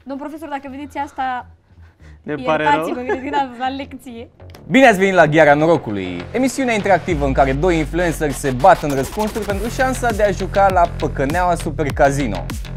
Domn profesor, dacă vedeți asta, Ne pare rău. iertați-mă că eram la lecție. Bine ați venit la Gheara Norocului, emisiunea interactivă în care doi influenceri se bat în răspunsuri pentru șansa de a juca la Păcăneaua Super Casino.